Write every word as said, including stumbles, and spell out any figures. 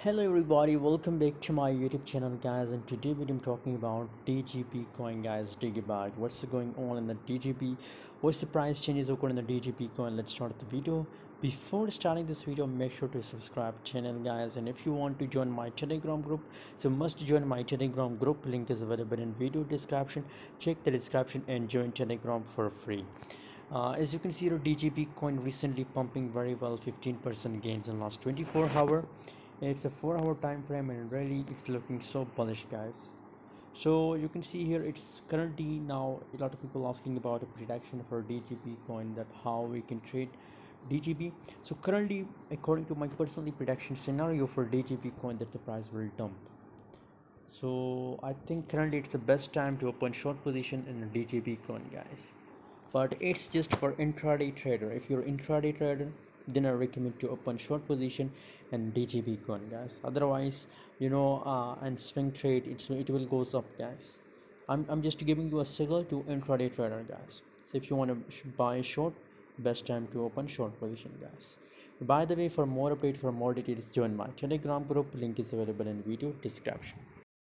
Hello everybody, welcome back to my YouTube channel guys, and today I'm talking about D G P coin guys. Digibyte, what's going on in the D G P, what's the price changes occurred in the D G P coin. Let's start the video. Before starting this video, make sure to subscribe channel guys, and if you want to join my Telegram group, so must join my Telegram group. Link is available in video description. Check the description and join Telegram for free. Uh, as you can see, the D G P coin recently pumping very well, fifteen percent gains in last twenty-four hour. It's a four hour time frame and really it's looking so bullish guys. So you can see here it's currently now a lot of people asking about a prediction for D G P coin, that how we can trade D G P. So currently, according to my personally prediction scenario for D G P coin, that the price will dump. So I think currently it's the best time to open short position in a D G P coin guys, but it's just for intraday trader. If you're intraday trader, then I recommend to open short position and D G P coin guys. Otherwise, you know, uh, and swing trade, it's it will goes up guys. I'm, I'm just giving you a signal to intraday trader guys. So if you want to buy short, best time to open short position guys. By the way, for more update, for more details, join my Telegram group. Link is available in video description.